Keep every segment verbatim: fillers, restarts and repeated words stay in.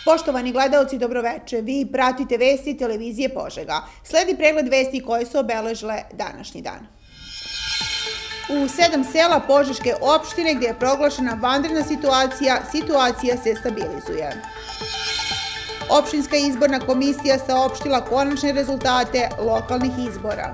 Poštovani gledaoci, dobroveče. Vi pratite vesti televizije Požega. Sledi pregled vesti koje su obeležile današnji dan. U sedam sela Požeške opštine gdje je proglašena vanredna situacija, situacija se stabilizuje. Opštinska izborna komisija saopštila konačne rezultate lokalnih izbora.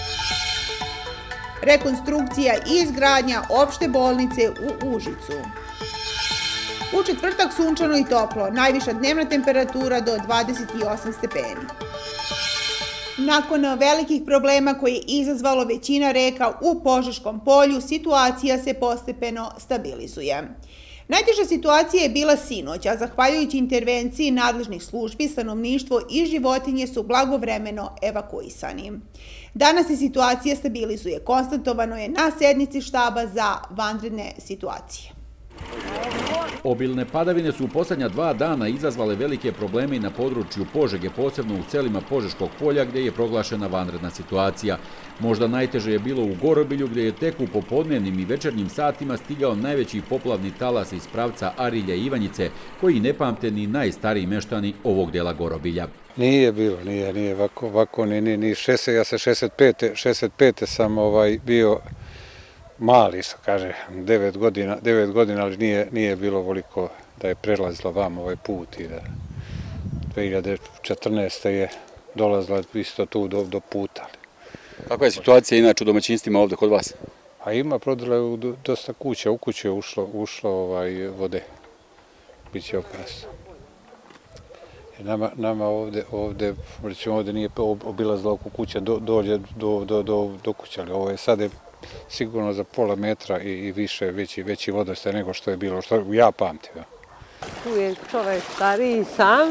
Rekonstrukcija i izgradnja opšte bolnice u Užicu. U četvrtak sunčano i toplo, najviša dnevna temperatura do dvadeset osam stepeni. Nakon velikih problema koje je izazvalo većina reka u Požeškom polju, situacija se postepeno stabilizuje. Najteža situacija je bila sinoć, a zahvaljujući intervenciji nadležnih službi, stanovništvo i životinje su blagovremeno evakuisani. Danas se situacija stabilizuje, konstatovano je na sednici štaba za vanredne situacije. Obilne padavine su u posljednja dva dana izazvale velike probleme i na području Požege, posebno u selima Požeškog polja gdje je proglašena vanredna situacija. Možda najteže je bilo u Gorobilju gdje je tek u popodnevnim i večernjim satima stigao najveći poplavni talas iz pravca Arilja i Ivanjice, koji ne pamte ni najstariji meštani ovog dela Gorobilja. Nije bilo, nije, nije ovako, ovako ni, ni, ni šest, ja se šezdeset pete, šezdeset pete sam ovaj bio mali, što kaže, devet godina, devet godina, ali nije, nije bilo voliko da je prelazila vam ovaj put i da dve hiljade četrnaeste. je dolazila isto tu do, do puta. Kakva je situacija inače u domaćinstvima ovdje kod vas? A ima, prodala je u dosta kuća, u kuću je ušlo, ušlo ovaj, vode, biće opasno. Nama, nama ovdje, ovdje, recimo ovdje nije obilazila oko kuća, do, dođe do, do, do, do kuća, ali ovo je sad je sigurno za pola metra i, i više, veći, veći vodostaj nego što je bilo, što ja pamtim. Ja. Tu je čovjek stariji sam,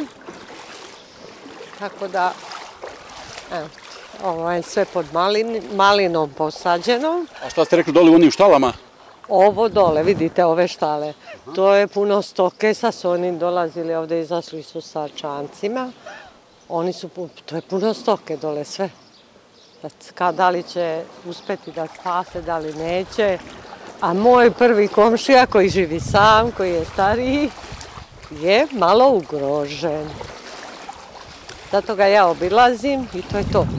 tako da, evo, ovo je sve pod malin, malinom posađeno. A šta ste rekli dole u onim štalama? Ovo dole, vidite ove štale, to je puno stoke, sad su oni dolazili ovdje, izašli su sa čancima, oni su, to je puno stoke dole sve. Da li će uspjeti da spase, da li neće. A moj prvi komšija koji živi sam, koji je stariji, je malo ugrožen. Zato ga ja obilazim i to je to.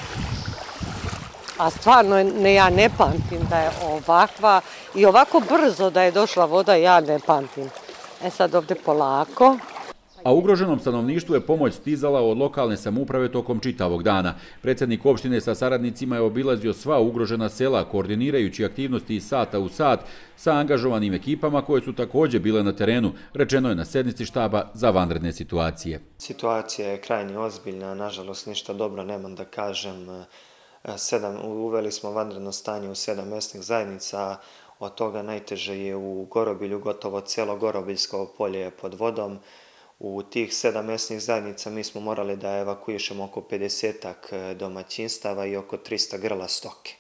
A stvarno ne, ja ne pamtim da je ovakva i ovako brzo da je došla voda, ja ne pamtim. E sad ovdje polako. A ugroženom stanovništvu je pomoć stizala od lokalne samouprave tokom čitavog dana. Predsjednik opštine sa saradnicima je obilazio sva ugrožena sela, koordinirajući aktivnosti iz sata u sat sa angažovanim ekipama koje su također bile na terenu, rečeno je na sednici štaba za vanredne situacije. Situacija je krajnje ozbiljna, nažalost ništa dobro nemam da kažem. Sedam, uveli smo vanredno stanje u sedam mesnih zajednica, od toga najteže je u Gorobilju, gotovo cijelo Gorobiljsko polje je pod vodom. U tih sedam mesnih zajednica mi smo morali da evakuišemo oko pedesetak domaćinstava i oko trista grla stoke.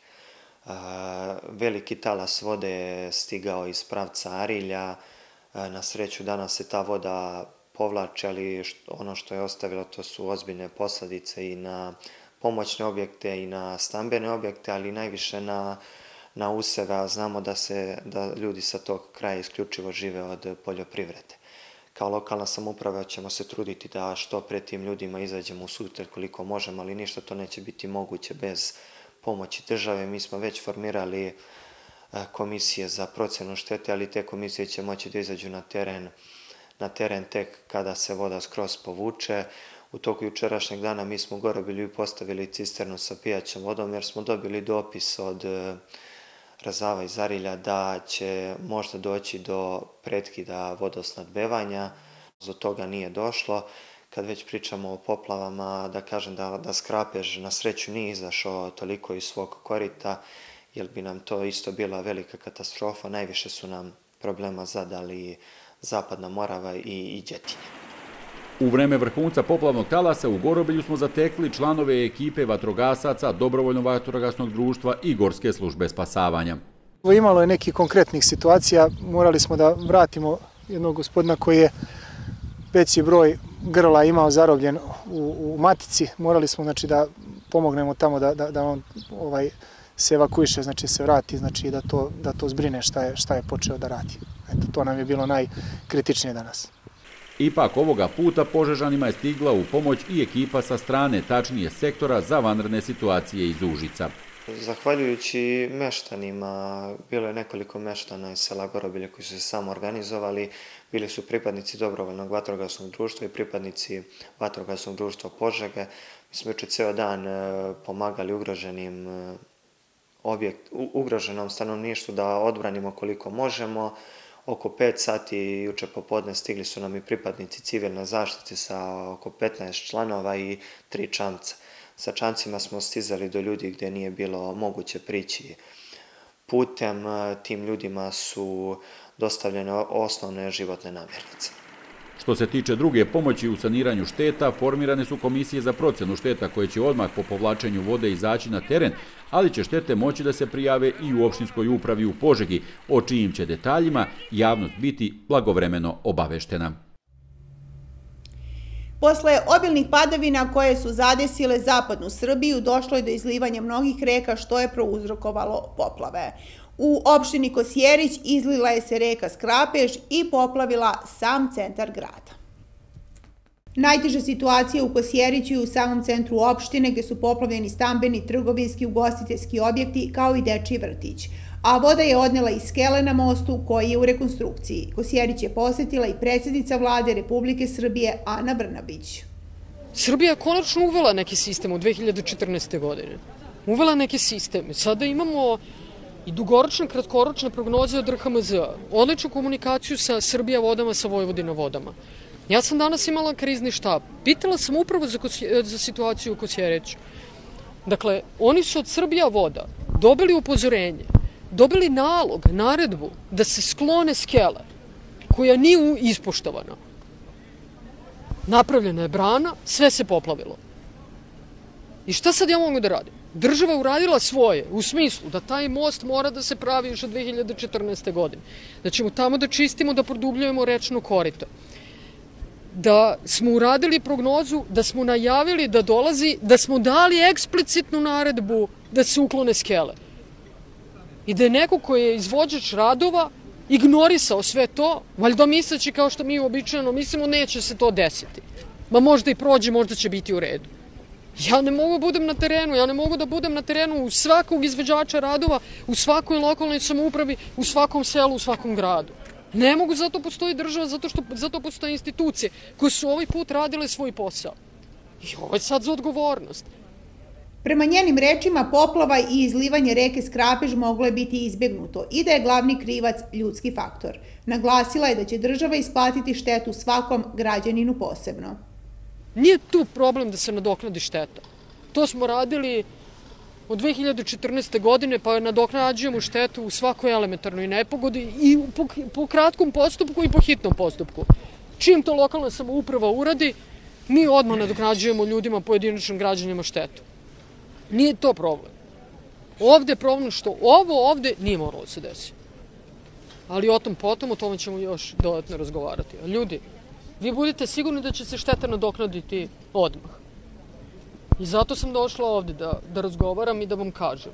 Veliki talas vode je stigao iz pravca Arilja. Na sreću danas se ta voda povlači, ali ono što je ostavilo to su ozbiljne posljedice i na pomoćne objekte i na stambene objekte, ali najviše na, na useve. Znamo da, se, da ljudi sa tog kraja isključivo žive od poljoprivrede. Kao lokalna samouprava ćemo se truditi da što pre tim ljudima izađemo u susret koliko možemo, ali ništa to neće biti moguće bez pomoći države. Mi smo već formirali komisije za procjenu štete, ali te komisije će moći da izađu na teren, na teren tek kada se voda skroz povuče. U toku jučerašnjeg dana mi smo u Gorobilju postavili cisternu sa pijaćom vodom jer smo dobili dopis od Razava iz Arilja da će možda doći do prekida vodosnabdevanja. Do toga nije došlo. Kad već pričamo o poplavama, da kažem da, da Skrapež na sreću nije izašao toliko iz svog korita, jer bi nam to isto bila velika katastrofa. Najviše su nam problema zadali Zapadna Morava i, i Đetinje. U vreme vrhunca poplavnog talasa u Gorobilju smo zatekli članove ekipe vatrogasaca, dobrovoljnog vatrogasnog društva i gorske službe spasavanja. Imalo je nekih konkretnih situacija, morali smo da vratimo jednog gospodina koji je veći broj grla imao zarobljen u, u matici. Morali smo znači, da pomognemo tamo da, da, da on ovaj, se evakuiše, znači se vrati, znači da to, da to zbrine šta je, šta je počeo da radi. Eto, to nam je bilo najkritičnije danas. Ipak ovoga puta Požežanima je stigla u pomoć i ekipa sa strane, tačnije sektora za vanredne situacije iz Užica. Zahvaljujući meštanima, bilo je nekoliko meštana iz sela Gorobilje koji su se samo organizovali, bili su pripadnici dobrovoljnog vatrogasnog društva i pripadnici vatrogasnog društva Požege. Mi smo juče ceo dan pomagali ugroženim objekt, ugroženom stanovništvu da odbranimo koliko možemo. Oko pet sati juče popodne stigli su nam i pripadnici civilne zaštite sa oko petnaest članova i tri čamca. Sa čamcima smo stizali do ljudi gdje nije bilo moguće prići putem. Tim ljudima su dostavljene osnovne životne namirnice. Što se tiče druge pomoći u saniranju šteta, formirane su komisije za procenu šteta koje će odmah po povlačenju vode izaći na teren, ali će štete moći da se prijave i u opštinskoj upravi u Požegi, o čijim će detaljima javnost biti blagovremeno obaveštena. Posle obilnih padavina koje su zadesile zapadnu Srbiju, došlo je do izlivanja mnogih reka što je prouzrokovalo poplave. U opštini Kosjerić izlila je se reka Skrapež i poplavila sam centar grada. Najteža situacija u Kosjeriću i u samom centru opštine gdje su poplavljeni stambeni, trgovinski, ugostiteljski objekti kao i dečiji vrtić. A voda je odnela i skele na mostu koji je u rekonstrukciji. Kosjerić je posjetila i predsjednica vlade Republike Srbije Ana Brnabić. Srbija je konačno uvela neki sistem u dve hiljade četrnaeste. godine. Uvela neki sistem. Sada imamo i dugoročne, kratkoročne prognoze od R H M Z-a, odličnu komunikaciju sa Srbija vodama, sa Vojvodina vodama. Ja sam danas imala krizni štab. Pitala sam upravo za, za situaciju u Kosjeriću. Dakle, oni su od Srbija voda dobili upozorenje, dobili nalog, naredbu da se sklone skele, koja nije ispoštovana. Napravljena je brana, sve se poplavilo. I šta sad ja mogu da radim? Država je uradila svoje, u smislu da taj most mora da se pravi još od dve hiljade četrnaeste. godine. Da ćemo tamo da čistimo, da produbljujemo rečno korito. Da smo uradili prognozu, da smo najavili da dolazi, da smo dali eksplicitnu naredbu da se uklone skele. I da je neko koji je izvođač radova ignorisao sve to, valjda misleći kao što mi uobičajeno mislimo, neće se to desiti. Ma možda i prođe, možda će biti u redu. Ja ne mogu da budem na terenu, ja ne mogu da budem na terenu u svakog izvođača radova, u svakoj lokalnoj samoupravi, u svakom selu, u svakom gradu. Ne mogu, zato postoji država, zato što zato postoje institucije koje su ovaj put radile svoj posao. I ovo je sad za odgovornost. Prema njenim rečima, poplava i izlivanje reke Skrapež moglo je biti izbjegnuto i da je glavni krivac ljudski faktor. Naglasila je da će država isplatiti štetu svakom građaninu posebno. Nije tu problem da se nadoknadi šteta. To smo radili od dve hiljade četrnaeste. godine, pa nadoknađujemo štetu u svakoj elementarnoj nepogodi i po, po kratkom postupku i po hitnom postupku. Čim to lokalna samouprava uradi, mi odmah nadoknađujemo ljudima, pojedinačnim građanima štetu. Nije to problem. Ovde je problem što ovo ovde nije moralo da se desi. Ali o tom potom, o tome ćemo još dodatno razgovarati. A ljudi, vi budete sigurni da će se šteta nadoknaditi odmah. I zato sam došla ovde da, da razgovaram i da vam kažem.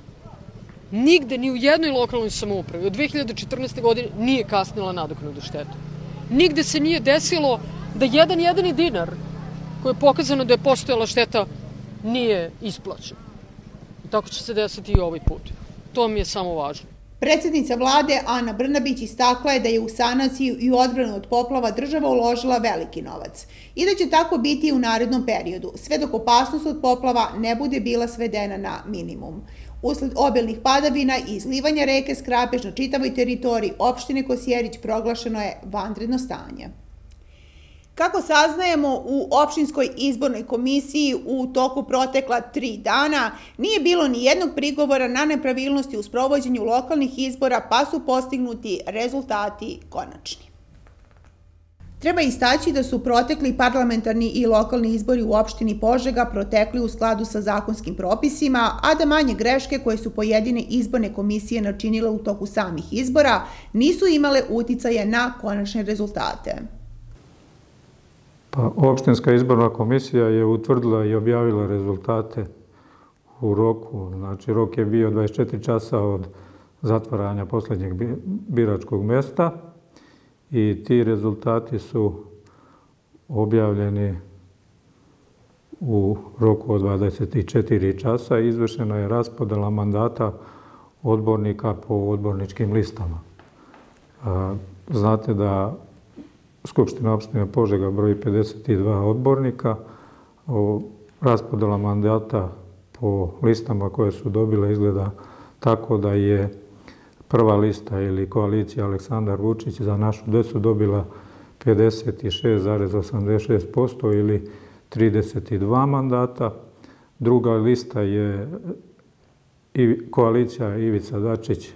Nigde, ni u jednoj lokalnoj samoupravi od dve hiljade četrnaeste. godine nije kasnila nadoknadu štete. Nigde se nije desilo da jedan jedini dinar koji je pokazano da je postojala šteta nije isplaćen. I tako će se desiti i ovaj put. To mi je samo važno. Predsjednica vlade Ana Brnabić istakla je da je u sanaciju i odbranu od poplava država uložila veliki novac i da će tako biti i u narednom periodu, sve dok opasnost od poplava ne bude bila svedena na minimum. Usled obilnih padavina i izlivanja reke Skrapež na čitavoj teritoriji opštine Kosjerić proglašeno je vanredno stanje. Kako saznajemo, u opštinskoj izbornoj komisiji u toku protekla tri dana nije bilo ni jednog prigovora na nepravilnosti u sprovođenju lokalnih izbora, pa su postignuti rezultati konačni. Treba istaći da su protekli parlamentarni i lokalni izbori u opštini Požega protekli u skladu sa zakonskim propisima, a da manje greške koje su pojedine izborne komisije načinile u toku samih izbora nisu imale uticaje na konačne rezultate. Pa, opštinska izborna komisija je utvrdila i objavila rezultate u roku. Znači, rok je bio dvadeset četiri časa od zatvaranja poslednjeg biračkog mesta i ti rezultati su objavljeni u roku od dvadeset četiri časa i izvršena je raspodela mandata odbornika po odborničkim listama. Znate da Skupština opštine Požega broji pedeset dva odbornika. Raspodela mandata po listama koje su dobile izgleda tako da je prva lista ili koalicija Aleksandar Vučić za našu decu dobila pedeset šest zarez osamdeset šest posto ili trideset dva mandata. Druga lista je koalicija Ivica Dačić,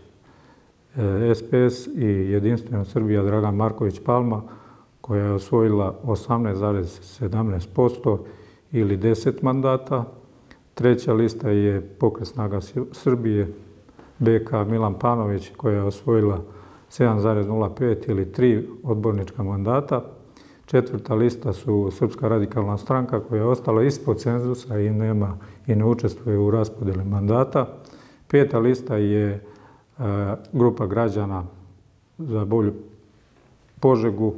S P S i Jedinstvena Srbija Dragan Marković Palma, koja je osvojila osamnaest zarez sedamnaest posto ili deset mandata. Treća lista je Pokret snaga Srbije, B K Milan Panović, koja je osvojila sedam zarez nula pet ili tri odbornička mandata. Četvrta lista su Srpska radikalna stranka, koja je ostala ispod cenzusa i nema i ne učestvuje u raspodeli mandata. Peta lista je grupa građana za bolju Požegu,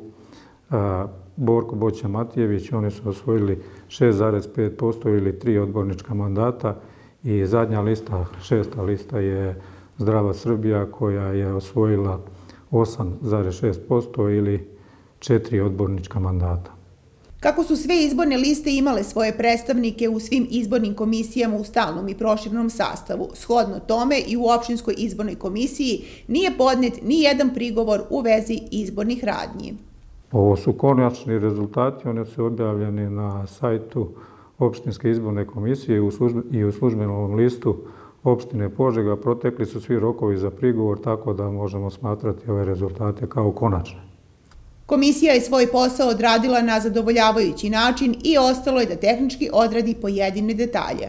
Borko Boća Matijević, oni su osvojili šest zarez pet posto ili tri odbornička mandata i zadnja lista, šesta lista je Zdrava Srbija, koja je osvojila osam zarez šest posto ili četiri odbornička mandata. Kako su sve izborne liste imale svoje predstavnike u svim izbornim komisijama u stalnom i proširnom sastavu, shodno tome i u opštinskoj izbornoj komisiji nije podnet ni jedan prigovor u vezi izbornih radnji. Ovo su konačni rezultati, oni su objavljeni na sajtu opštinske izborne komisije i u službenom listu opštine Požega. Protekli su svi rokovi za prigovor, tako da možemo smatrati ove rezultate kao konačne. Komisija je svoj posao odradila na zadovoljavajući način i ostalo je da tehnički odradi pojedine detalje.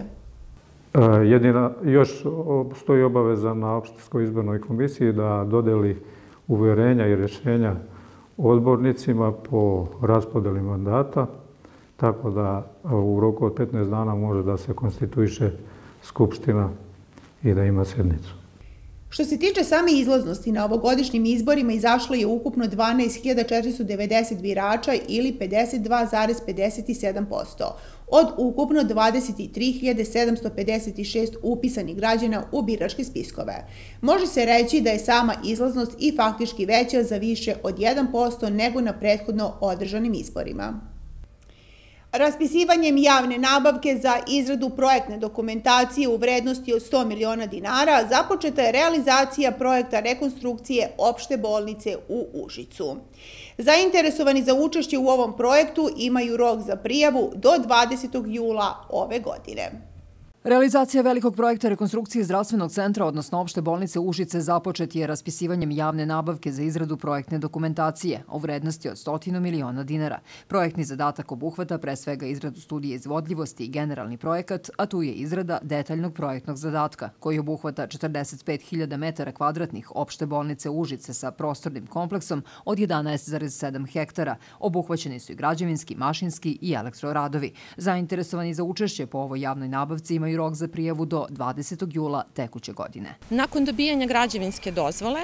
Jedina, još stoji obaveza na opštinskoj izbornoj komisiji da dodeli uverenja i rješenja odbornicima po raspodeli mandata, tako da u roku od petnaest dana može da se konstituiše Skupština i da ima sednicu. Što se tiče same izlaznosti, na ovogodišnjim izborima izašlo je ukupno dvanaest hiljada četiristo devedeset birača ili pedeset dva zarez pedeset sedam posto od ukupno dvadeset tri hiljade sedamsto pedeset šest upisanih građana u biračke spiskove. Može se reći da je sama izlaznost i faktički veća za više od jedan posto nego na prethodno održanim izborima. Raspisivanjem javne nabavke za izradu projektne dokumentacije u vrednosti od sto miliona dinara započeta je realizacija projekta rekonstrukcije opšte bolnice u Užicu. Zainteresovani za učešće u ovom projektu imaju rok za prijavu do dvadesetog jula ove godine. Realizacija velikog projekta rekonstrukcije zdravstvenog centra, odnosno opšte bolnice Užice, započet je raspisivanjem javne nabavke za izradu projektne dokumentacije u vrednosti od sto miliona dinara. Projektni zadatak obuhvata pre svega izradu studije izvodljivosti i generalni projekat, a tu je izrada detaljnog projektnog zadatka, koji obuhvata četrdeset pet hiljada metara kvadratnih opšte bolnice Užice sa prostornim kompleksom od jedanaest zarez sedam hektara. Obuhvaćeni su i građevinski, mašinski i elektroradovi. Zainteresovani za učešće po ovoj javnoj nabavci imaju rok za prijavu do dvadesetog jula tekuće godine. Nakon dobijanja građevinske dozvole,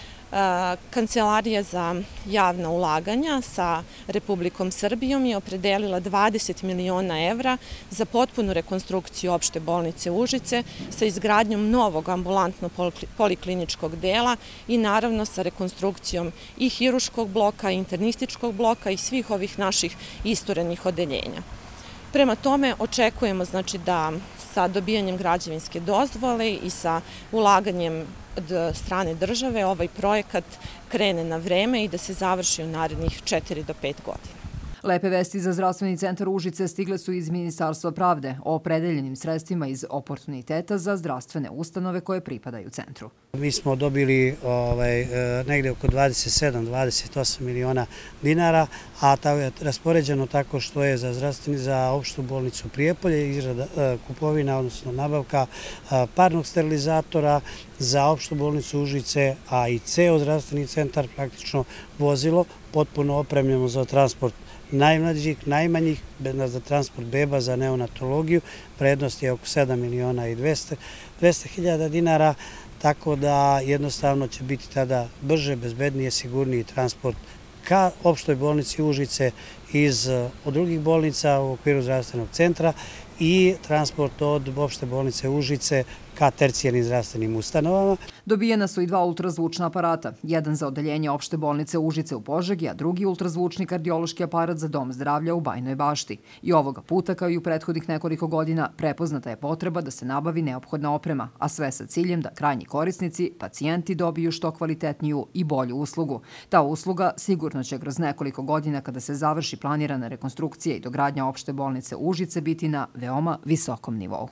Kancelarija za javna ulaganja sa Republikom Srbijom je opredelila dvadeset miliona evra za potpunu rekonstrukciju opšte bolnice Užice sa izgradnjom novog ambulantno-polikliničkog dela i naravno sa rekonstrukcijom i hiruškog bloka, internističkog bloka i svih ovih naših isturenih odeljenja. Prema tome očekujemo znači da sa dobijanjem građevinske dozvole i sa ulaganjem od strane države ovaj projekat krene na vreme i da se završi u narednih četiri do pet godina. Lepe vesti za zdravstveni centar Užice stigle su iz Ministarstva pravde o opredeljenim sredstvima iz oportuniteta za zdravstvene ustanove koje pripadaju centru. Mi smo dobili negdje oko dvadeset sedam do dvadeset osam miliona dinara, a to je raspoređeno tako što je za opštu bolnicu Prijepolje izrada kupovina, odnosno nabavka parnog sterilizatora, za opštu bolnicu Užice, a i ceo zdravstveni centar praktično vozilo potpuno opremljeno za transport najmlađih, najmanjih, za transport beba, za neonatologiju. Prednost je oko sedam miliona i dvesta hiljada dinara, tako da jednostavno će biti tada brže, bezbednije, sigurniji transport ka opštoj bolnici Užice iz od drugih bolnica u okviru zdravstvenog centra i transport od opšte bolnice Užice ka tercijarnim zdravstvenim ustanovama. Dobijena su i dva ultrazvučna aparata, jedan za odeljenje opšte bolnice Užice u Požegi, a drugi ultrazvučni kardiološki aparat za Dom zdravlja u Bajnoj Bašti. I ovoga puta, kao i u prethodnih nekoliko godina, prepoznata je potreba da se nabavi neophodna oprema, a sve sa ciljem da krajnji korisnici, pacijenti dobiju što kvalitetniju i bolju uslugu. Ta usluga sigurno će kroz nekoliko godina, kada se završi planirana rekonstrukcija i dogradnja opšte bolnice Užice, biti na veoma visokom nivou.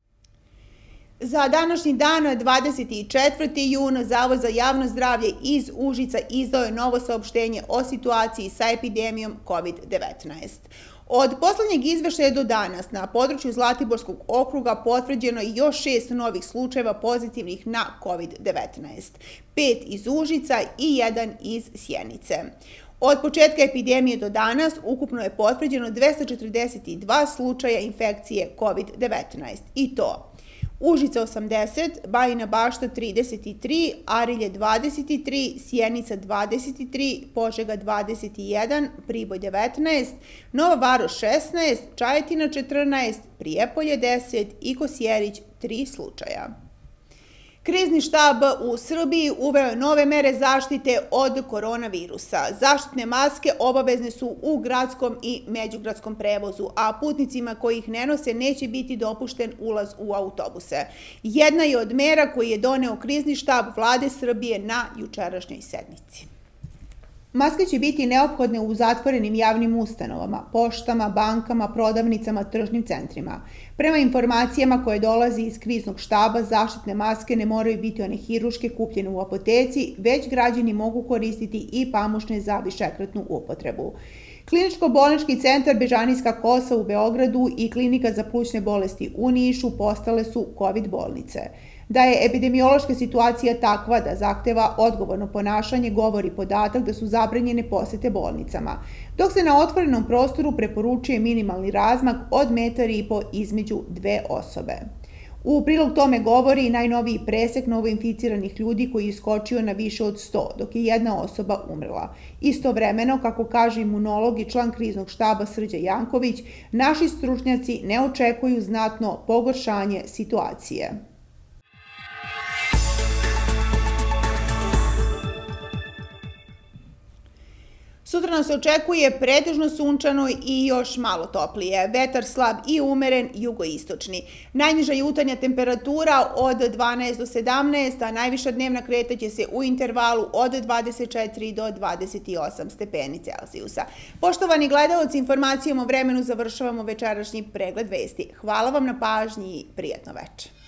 Za današnji dan, dvadeset četvrti jun, Zavod za javno zdravlje iz Užica izdao je novo saopštenje o situaciji sa epidemijom kovid devetnaest. Od poslednjeg izveštaja do danas na području Zlatiborskog okruga potvrđeno je još šest novih slučajeva pozitivnih na kovid devetnaest. Pet iz Užica i jedan iz Sjenice. Od početka epidemije do danas ukupno je potvrđeno dvesta četrdeset dva slučaja infekcije kovid devetnaest i to Užica osamdeset, Bajina Bašta trideset tri, Arilje dvadeset tri, Sjenica dvadeset tri, Požega dvadeset jedan, Priboj devetnaest, Nova Varoš šesnaest, Čajetina četrnaest, Prijepolje deset i Kosjerić tri slučaja. Krizni štab u Srbiji uveo je nove mere zaštite od koronavirusa. Zaštitne maske obavezne su u gradskom i međugradskom prevozu, a putnicima koji ih ne nose neće biti dopušten ulaz u autobuse. Jedna je od mera koji je doneo krizni štab Vlade Srbije na jučerašnjoj sednici. Maske će biti neophodne u zatvorenim javnim ustanovama, poštama, bankama, prodavnicama, tržnim centrima. Prema informacijama koje dolazi iz kriznog štaba, zaštitne maske ne moraju biti one hiruške kupljene u apoteci, već građani mogu koristiti i pamučne za višekratnu upotrebu. Kliničko-bolnički centar Bežanijska kosa u Beogradu i Klinika za plućne bolesti u Nišu postale su kovid bolnice. Da je epidemiološka situacija takva da zahteva odgovorno ponašanje govori podatak da su zabranjene posete bolnicama, dok se na otvorenom prostoru preporučuje minimalni razmak od metar i po između dve osobe. U prilog tome govori i najnoviji presek novoinficiranih ljudi koji je iskočio na više od sto, dok je jedna osoba umrla. Istovremeno, kako kaže imunolog i član kriznog štaba Srđan Janković, naši stručnjaci ne očekuju znatno pogoršanje situacije. Sutra nas očekuje pretežno sunčano i još malo toplije. Vetar slab i umeren, jugoistočni. Najniža jutarnja temperatura od dvanaest do sedamnaest, a najviša dnevna kretaće se u intervalu od dvadeset četiri do dvadeset osam stepeni Celzijusa. Poštovani gledaoci, informacijom o vremenu završavamo večerašnji pregled vesti. Hvala vam na pažnji i prijatno večer.